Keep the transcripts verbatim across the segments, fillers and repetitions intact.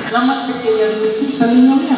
la más pequeña de mis hijas, niño mío.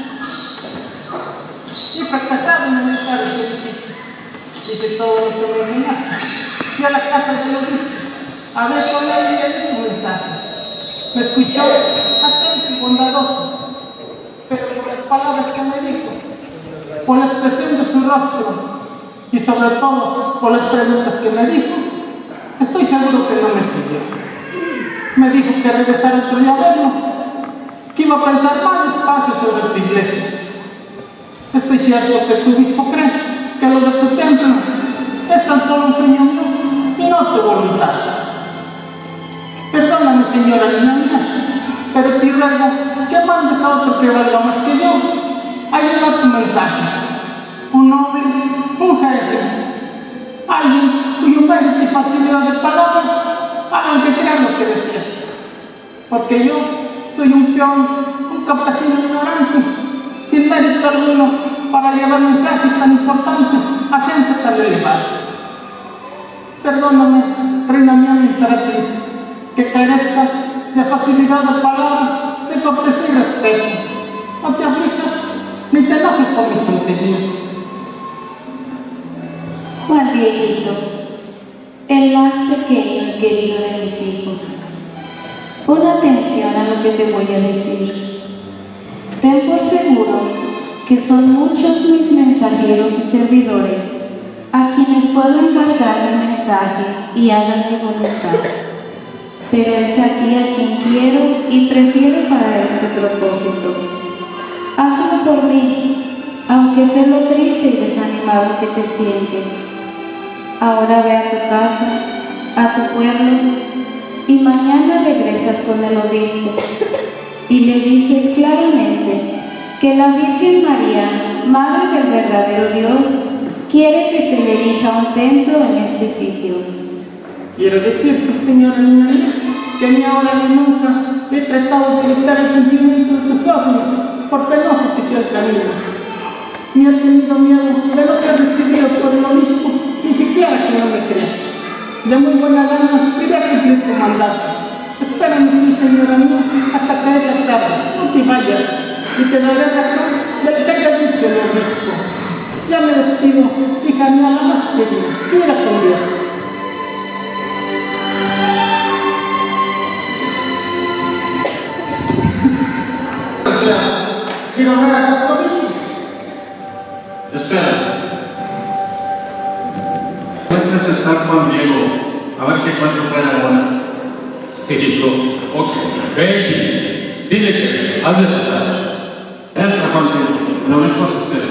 Y fracasado en el padre de mis hijas. Dice todo lo que me venía. Fui a la casa de los discos. A ver, con él y le di un mensaje. Me escuchó atento y bondadoso. Pero por las palabras que me dijo, por la expresión de su rostro y sobre todo por las preguntas que me dijo, estoy seguro que no me pidió. Me dijo que regresara otro día a verlo, que iba a pensar más despacio sobre tu iglesia. Estoy cierto que tu obispo cree que lo de tu templo es tan solo un sueño mío y no tu voluntad. Perdóname, señora niña mía, pero te ruego que mandes a otro que valga más que yo. Ahí va tu mensaje. Un hombre, un jefe, alguien cuyo mérito y facilidad de palabra hagan que crean lo que decía. Porque yo soy un peón, un campesino ignorante, sin mérito alguno para llevar mensajes tan importantes a gente tan elevada. Perdóname, reina mía, mi emperatriz, que carezca de facilidad de palabra, de cortesía y respeto. No te aflijas ni te enojes por mis tonterías. Juan Dieguito, el más pequeño y querido de mis hijos, pon atención a lo que te voy a decir. Ten por seguro que son muchos mis mensajeros y servidores a quienes puedo encargar mi mensaje y hagan mi voluntad. Pero es a ti a quien quiero y prefiero para este propósito. Hazlo por mí, aunque sé lo triste y desanimado que te sientes. Ahora ve a tu casa, a tu pueblo, y mañana regresas con el obispo y le dices claramente que la Virgen María, Madre del verdadero Dios, quiere que se le erija un templo en este sitio. Quiero decirte, señora niña mía, que ni ahora ni nunca he tratado de evitar el cumplimiento de tus órdenes por penoso que sea el camino. Ni he tenido miedo de no ser recibido por el obispo, ni siquiera que no me crea. De muy buena gana iré a cumplir tu mandato. Espérame aquí, señora mía, hasta caer la tarde. No te vayas y te daré razón de lo que haya dicho el obispo. Ya me despido, hija mía, la más querida. Cuida con Dios. Quiero ver a tu obispo. Espera. Puedes estar Juan Diego, a ver qué encuentro fuera ahora. Sí, hijo. Ok. Ven, dile que has de pasar. Entra, Juan Diego. El obispo te espera.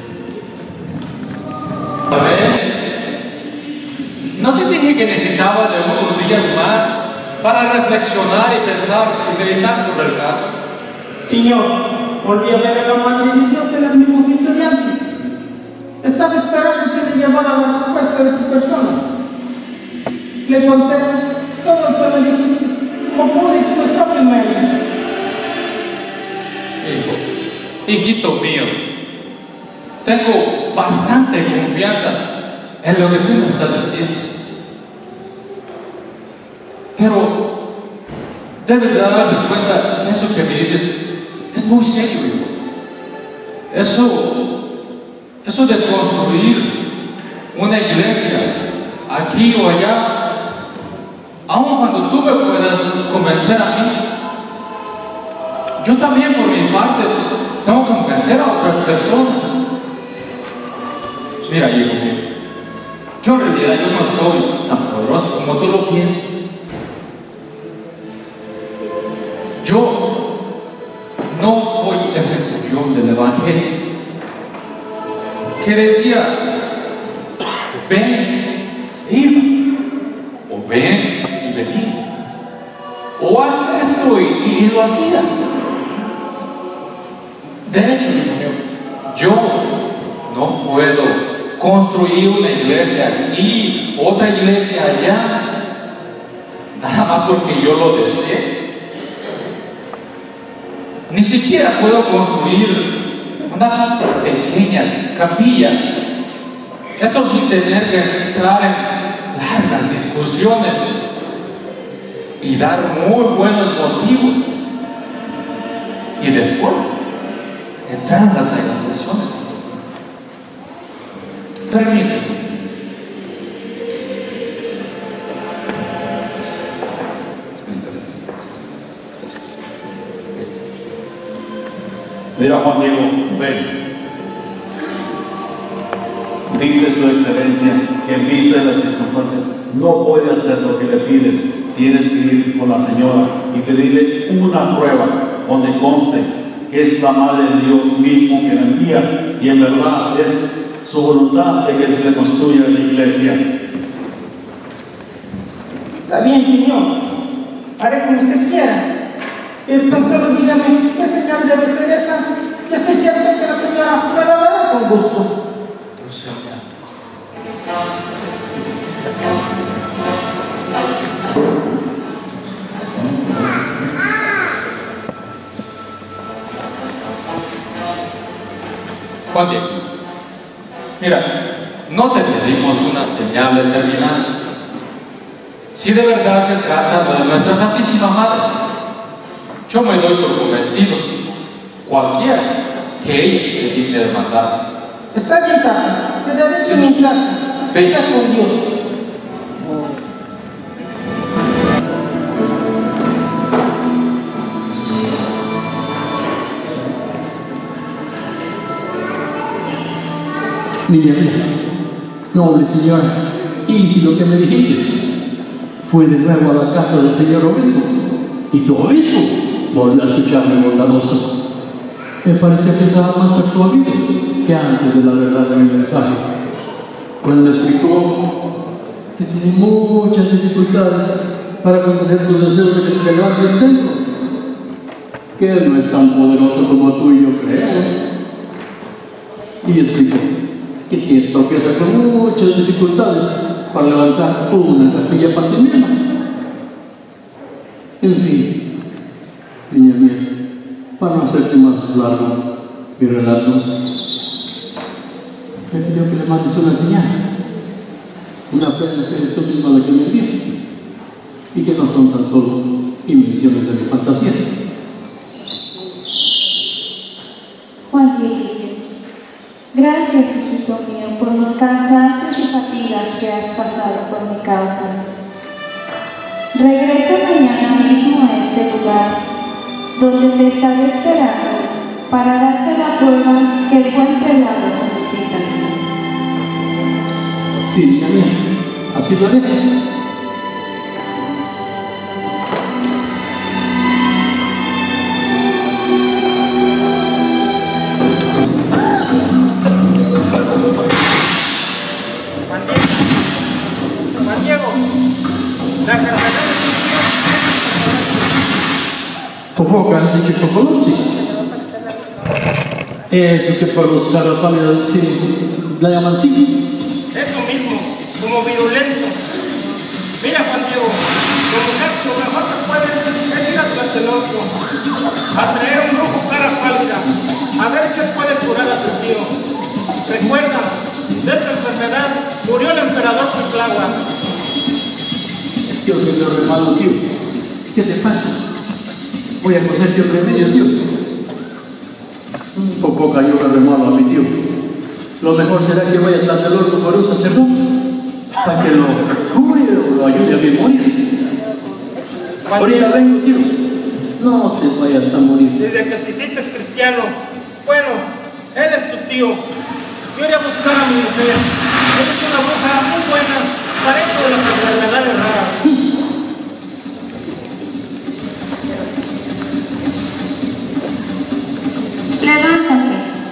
A ver, ¿no te dije que necesitaba de unos días más para reflexionar y pensar y meditar sobre el caso? Señor, volví a ver a la Madre de Dios en los mismos estudiantes. Estaba esperando que le llevara la respuesta de tu persona. Le conté todo lo que me dijiste, como pude con mis propios medios. Hijo, hijito mío, tengo bastante confianza en lo que tú me estás diciendo. Pero debes de darte cuenta que eso que me dices es muy serio, hijo. Eso, eso de construir una iglesia aquí o allá, aun cuando tú me puedas convencer a mí, yo también por mi parte tengo que convencer a otras personas. Mira, hijo mío, yo en realidad yo no soy tan poderoso como tú lo piensas. Yo no soy ese centurión del Evangelio que decía, ven, iba, o ven y venía, o haz esto y, y lo hacía. De hecho, hijo mío, yo no puedo construir una iglesia aquí, otra iglesia allá, nada más porque yo lo desee. Ni siquiera puedo construir una pequeña capilla. Esto sin tener que entrar en largas discusiones y dar muy buenos motivos. y después entrarán las negociaciones. Permíteme. Mira, Juan Diego, ven. Dice su excelencia que en vista de las circunstancias no puede hacer lo que le pides. Tienes que ir con la señora y pedirle una prueba donde conste que es la Madre de Dios mismo que la envía y en verdad es su voluntad de que se le construya la iglesia. Está bien, señor. Haré como usted quiera. Pero tan solo dígame qué señal debe ser esa. Yo estoy cierto que la señora me la dará con gusto. Juan Diego, mira, no te pedimos una señal determinada. Si de verdad se trata de nuestra Santísima Madre, yo me doy por convencido, cualquiera, que ella se digne de mandarnos. Está bien, Santa. Te daré su mensaje. Venga con Dios. Niña mía, noble señora, y si lo que me dijiste fue de nuevo a la casa del señor obispo, y tu obispo volvió a escucharme bondadoso, me parecía que estaba más persuadido que antes de la verdad de mi mensaje, cuando me explicó que tiene muchas dificultades para conceder tus deseos de que se levante el templo, que él no es tan poderoso como tú y yo creemos, y explicó que tiene tropieza con muchas dificultades para levantar una capilla para sí misma. En fin, niña mía, para no hacerte más largo mi relato, me pidió que le mandes una señal, una pena que eres tú misma la que me envió, y que no son tan solo invenciones de mi fantasía. Juan Diego, gracias, hijito mío, por los cansancios y fatigas que has pasado por mi causa. Regresa mañana mismo a este lugar, donde te estaré esperando para darte la prueba que el buen prelado solicita. Sí, niña mía, así lo haré. Juan Diego, la enfermedad de tu tío. ¿Cómo has dicho que conoce? Eso que por los carapálidos la llaman tic. Eso mismo, como virulento. Mira, Juan Diego, lo mejor, lo mejor que puedes es ir a Tlatelolco, a traer un brujo cara pálida, a ver si él puede curar a tu tío. Recuerda, de esta enfermedad murió el emperador Cuitláhuac. Dios mío, hermano, tío, ¿qué te pasa? Voy a coserte un remedio, tío. Un poco cayó el remalo a mi tío. Lo mejor será que vaya a Tlatelolco por un sacerdote para que lo cure o lo ayude a mi morir. Ahorita vengo, tío. No te vayas a morir. Desde que te hiciste cristiano, bueno, él es tu tío. Yo iré a buscar a mi mujer. Ella es una bruja muy buena para esto de las enfermedades raras. Levántate.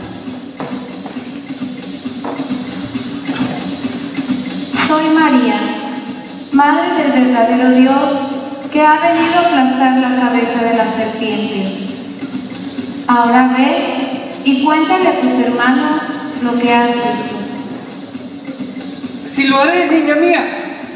Soy María, Madre del verdadero Dios, que ha venido a aplastar la cabeza de la serpiente. Ahora ve y cuéntale a tus hermanos lo que has visto. Si lo haré, niña mía.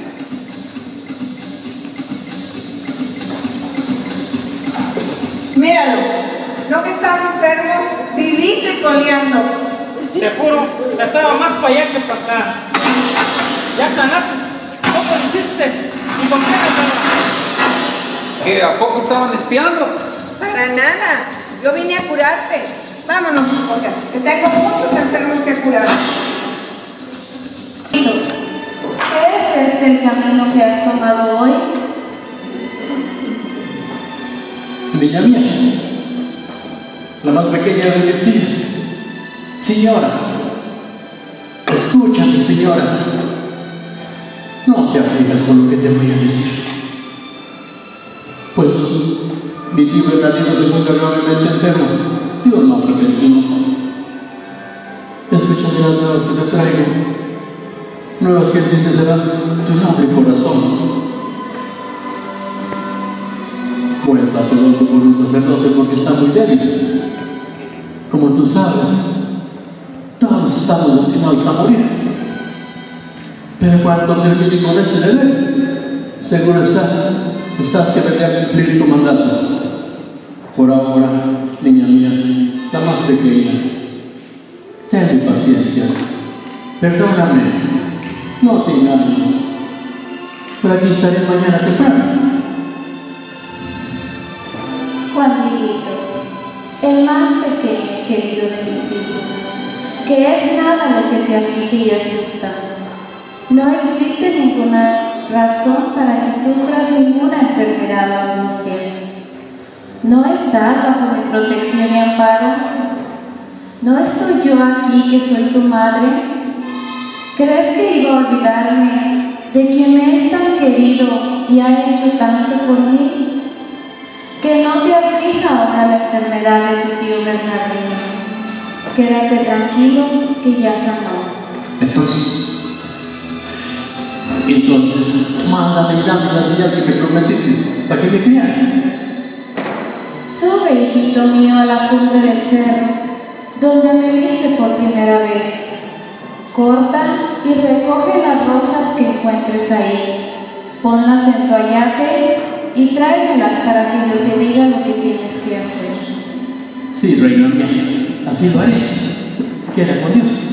Míralo, no que estaba enfermo, vivito y coleando. Te juro, estaba más para allá que para acá. Ya sanaste. ¿Cómo lo hiciste? ¿Y con qué estaba? ¿Que a poco estaban espiando? Para nada. Yo vine a curarte. Vámonos, porque que tengo muchos enfermos que curar. ¿Es este el camino que has tomado hoy? Niña mía, la más pequeña de mis hijas. Señora, escúchame, señora. No te aflijas con lo que te voy a decir. Pues mi tío Bernardino se encuentra gravemente enfermo. Dios no lo permitió. Escúchame las nuevas que te traigo. Nuevas que entristecerán tu noble corazón. Voy a estar perdón por un sacerdote porque está muy débil. Como tú sabes, todos estamos destinados a morir. Pero cuando termine con este deber, seguro está, estás que vendré a cumplir tu mandato. Por ahora, niña mía, la más pequeña, ten paciencia. Perdóname, no te engaño. Pero aquí estaré mañana temprano. Juanito, el más pequeño querido de mis hijos, que es nada lo que te aflige y asusta. No existe ninguna razón para que sufras ninguna enfermedad o angustia. ¿No estás bajo mi protección y amparo? ¿No estoy yo aquí que soy tu madre? ¿Crees que iba a olvidarme de quien me es tan querido y ha hecho tanto por mí? Que no te aflija ahora la enfermedad de tu tío Bernardino. Quédate tranquilo que ya sanó. Entonces, entonces, mándame y dame la señal que me prometiste para que me crean. Sube, hijito mío, a la cumbre del cerro, donde me viste por primera vez. Corta y recoge las rosas que encuentres ahí. Ponlas en tu ayate y tráemelas para que yo te diga lo que tienes que hacer. Sí, reina mía, así lo haré. Queda con Dios.